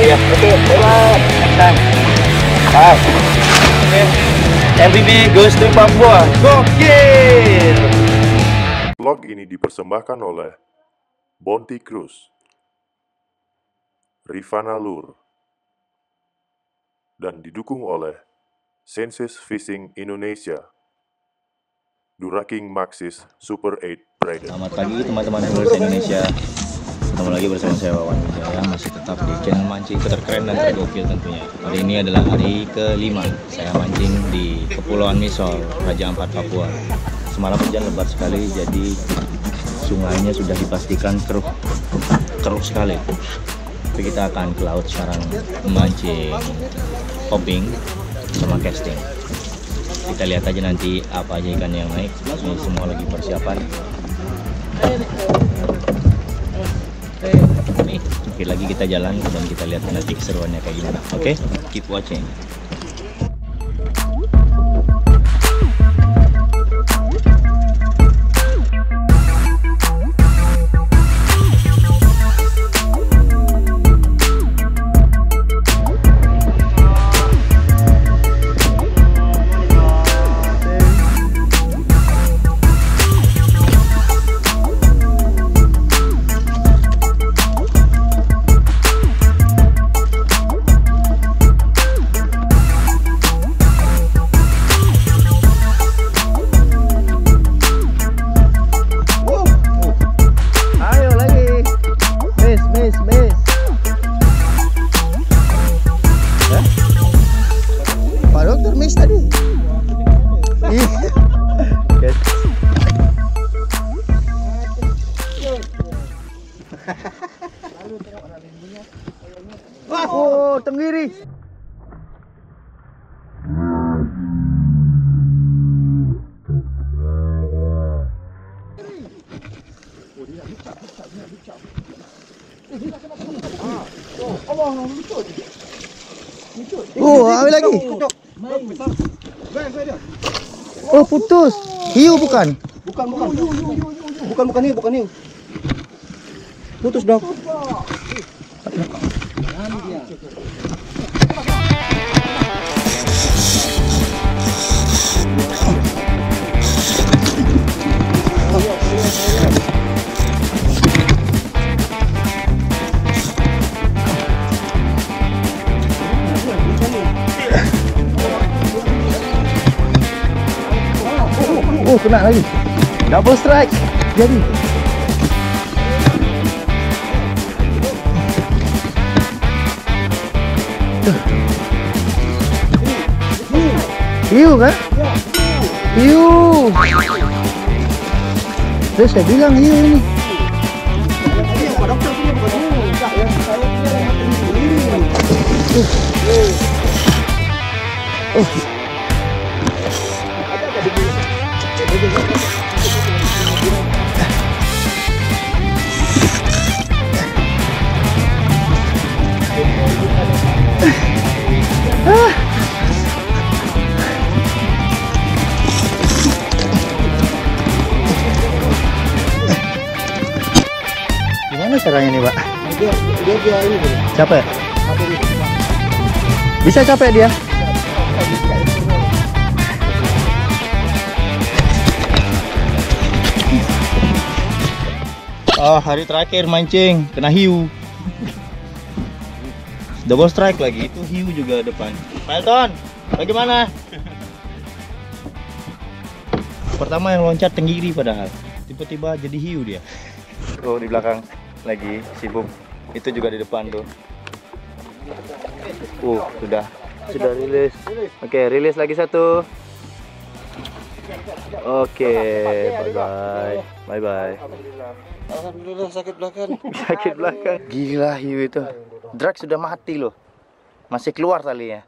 ya. Oke, bye-bye. Next time. Bye. Oke. MVB goes to Papua. Gokil! Vlog ini dipersembahkan oleh Bounty Cruise, Rivana Lur, dan didukung oleh Senses Fishing Indonesia, Duraking Maxis Super 8 Braided. Selamat pagi teman-teman Anglers Indonesia. Ketemu lagi bersama saya Wawan Wijaya, masih tetap di channel mancing terkeren dan tergokil tentunya. Hari ini adalah hari ke-5 saya mancing di Kepulauan Misol, Raja Ampat, Papua. Semalam hujan lebat sekali, jadi sungainya sudah dipastikan keruh sekali. Tapi kita akan ke laut sekarang memancing popping sama casting. Kita lihat aja nanti apa aja ikan yang naik. Ini semua lagi persiapan. Nih, sedikit lagi kita jalan dan kita lihat nanti keseruannya kayak gimana. Oke, keep watching. Oh, tenggiri. Oh, ambil lagi. Oh, putus. Hiu bukan? Bukan hiu. Putus dong. Oh, kena lagi. Double strike. Jadi. Hiu kan? Hiu. Terus saya bilang hiu ini. Gimana caranya nih, Pak? Dia ini capek. Bisa capek dia? Oh, hari terakhir mancing kena hiu. Double strike lagi, itu hiu juga depan. Pelton, bagaimana? Pertama yang loncat tenggiri padahal, tiba-tiba jadi hiu dia. Oh, di belakang lagi sibuk. Itu juga di depan tuh. Sudah rilis. Oke, rilis lagi satu. Oke, bye-bye. Alhamdulillah sakit belakang. Sakit belakang. Gila hiu itu. Drag sudah mati loh. Masih keluar talinya.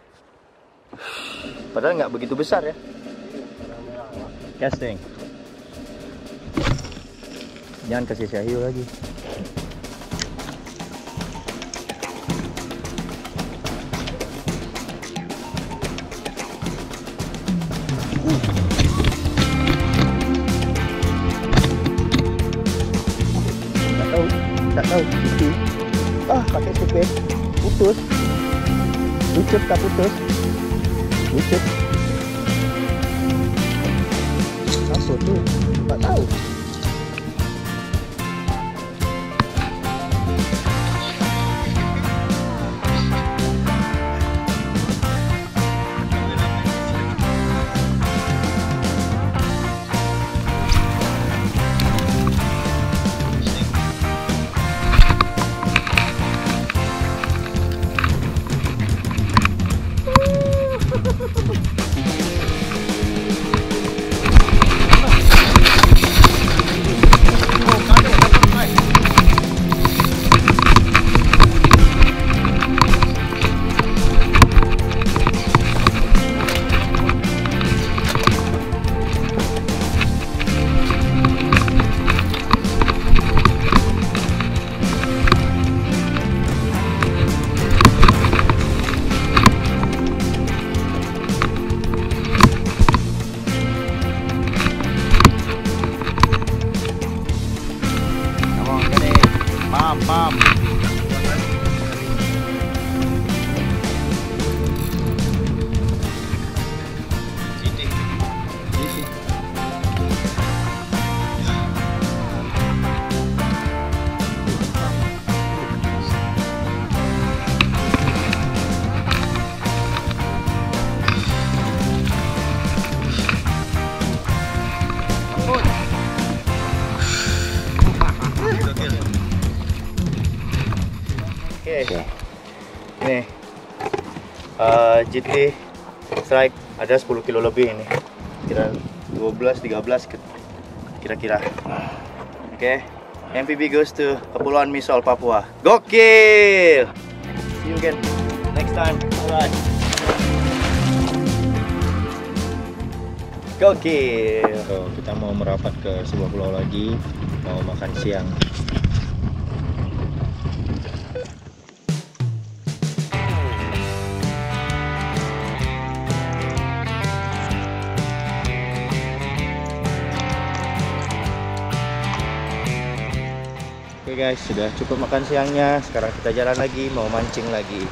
Padahal nggak begitu besar ya. Casting. Jangan kasih saya hiu lagi. Tak tahu itu. Pakai supet. putus. Lucut tak putus. Lucut. Apa tuh? Tak tahu. Pam. Oke. Ini GT strike ada 10 kilo lebih ini. Kira 12-13 kira-kira. Oke. MPB goes to Kepulauan Misol, Papua. Gokil. See you again next time. Alright. Gokil. So, kita mau merapat ke sebuah pulau lagi, mau makan siang. Oke guys, sudah cukup makan siangnya. Sekarang kita jalan lagi, mau mancing lagi.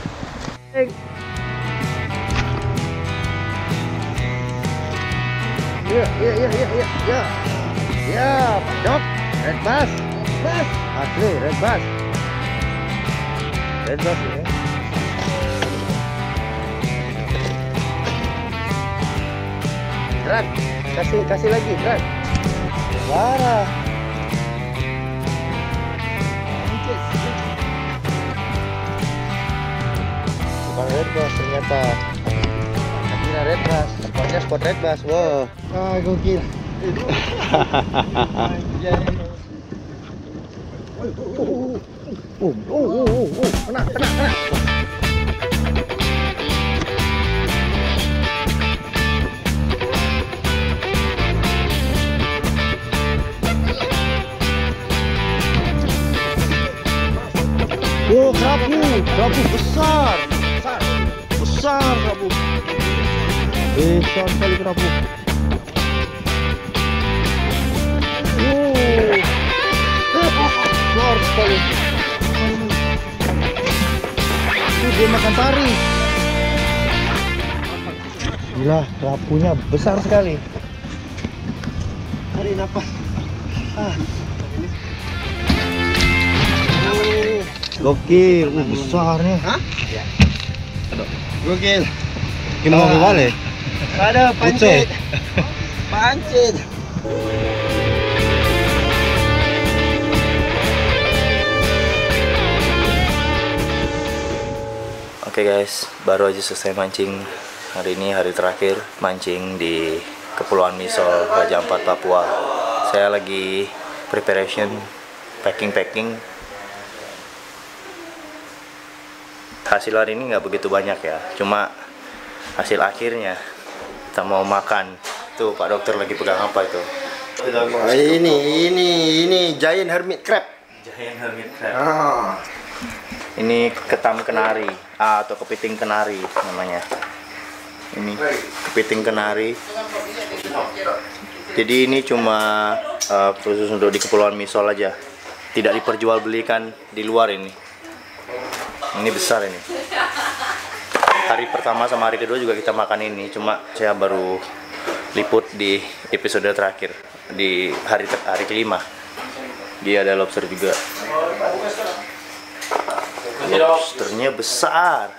Ya, Dok. Red bass. Asli, red bass. Red bass ya. Drak, kasih lagi, Drak. Parah. Bukan red bass ternyata. Kira red bass, tempatnya spot red bass. Wow. Gokil. Kena. Oh, kerapu besar kerapu. Besar sekali kerapu. Besar sekali. Dia makan tari. Gila, kerapunya besar sekali. Tarik nafas. Gokil, besarnya. Hah? Ya. Gokil. Gimana mau balik? Ada pancit. Oke guys, baru aja selesai mancing. Hari ini hari terakhir mancing di Kepulauan Misol, Raja Ampat, Papua. Saya lagi preparation, packing. Hasil hari ini nggak begitu banyak ya, cuma hasil akhirnya kita mau makan. Tuh Pak Dokter lagi pegang apa itu? Ini giant hermit crab. Giant hermit crab. Ini ketam kenari atau kepiting kenari namanya. Ini kepiting kenari. Jadi ini cuma khusus untuk di Kepulauan Misol aja, tidak diperjualbelikan di luar ini. Ini besar ini. Hari pertama sama hari kedua juga kita makan ini, cuma saya baru liput di episode terakhir di hari kelima. Dia ada lobster juga. Lobsternya besar.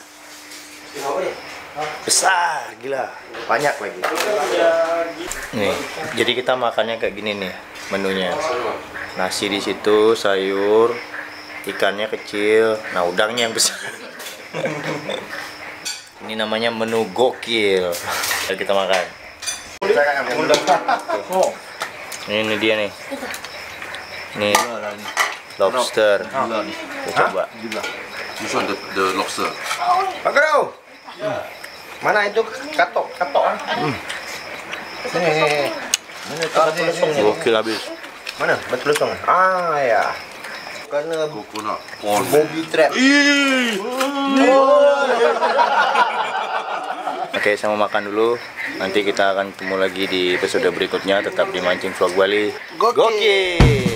Besar, gila. Banyak lagi. Nih, jadi kita makannya kayak gini nih menunya. Nasi di situ, sayur, ikannya kecil, nah udangnya yang besar. Ini namanya menu gokil. Mari kita makan. Ini dia nih. Nih lobster. Kita coba. This one the lobster. Pak Garo. Mana itu katok? Sini. Gokil habis. Mana? Betul dong. Ah ya. Karena Coconut corn. bobby trap. Oke, saya mau makan dulu. Nanti kita akan ketemu lagi di episode berikutnya. Tetap di Mancing Vlog Bali. Gokil.